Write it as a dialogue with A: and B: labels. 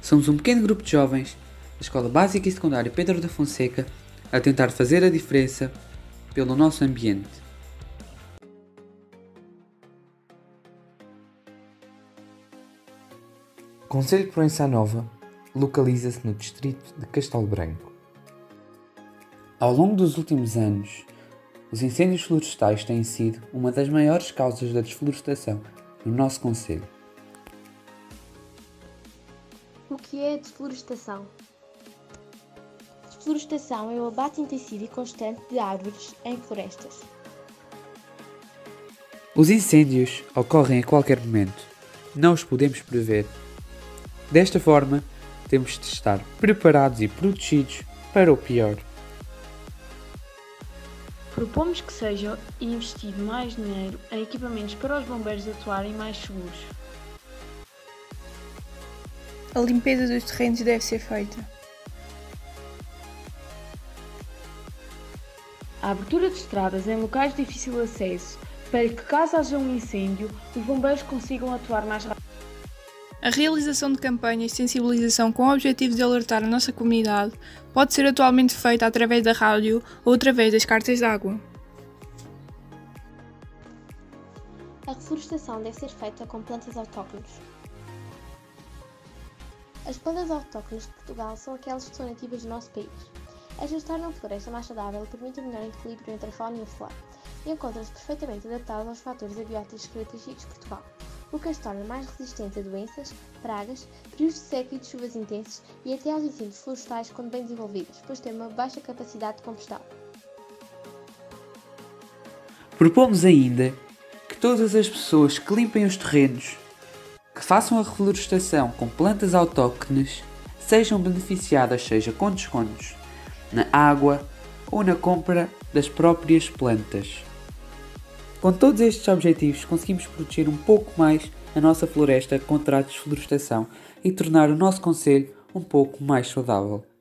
A: Somos um pequeno grupo de jovens da Escola Básica e Secundária Pedro da Fonseca a tentar fazer a diferença pelo nosso ambiente.
B: O Concelho de Proença Nova localiza-se no distrito de Castelo Branco.
A: Ao longo dos últimos anos, os incêndios florestais têm sido uma das maiores causas da desflorestação no nosso concelho.
C: O que é a desflorestação? Desflorestação é o abate intensivo e constante de árvores em florestas.
A: Os incêndios ocorrem a qualquer momento. Não os podemos prever. Desta forma, temos de estar preparados e protegidos para o pior.
D: Propomos que seja investido mais dinheiro em equipamentos para os bombeiros atuarem mais seguros.
E: A limpeza dos terrenos deve ser feita.
D: A abertura de estradas em locais de difícil acesso para que, caso haja um incêndio, os bombeiros consigam atuar mais rápido.
E: A realização de campanhas de sensibilização com o objetivo de alertar a nossa comunidade pode ser atualmente feita através da rádio ou através das cartas de água.
C: A reflorestação deve ser feita com plantas autóctones. As plantas autóctones de Portugal são aquelas que são nativas do nosso país. Ajustar uma floresta mais saudável permite um melhor equilíbrio entre a fauna e a flora e encontra-se perfeitamente adaptado aos fatores abióticos característicos de Portugal, o que as torna mais resistentes a doenças, pragas, períodos de seca e de chuvas intensas e até aos incêndios florestais quando bem desenvolvidos, pois têm uma baixa capacidade de combustão.
A: Propomos ainda que todas as pessoas que limpem os terrenos, que façam a reflorestação com plantas autóctones, sejam beneficiadas, seja com descontos na água ou na compra das próprias plantas. Com todos estes objetivos, conseguimos proteger um pouco mais a nossa floresta contra a desflorestação e tornar o nosso concelho um pouco mais saudável.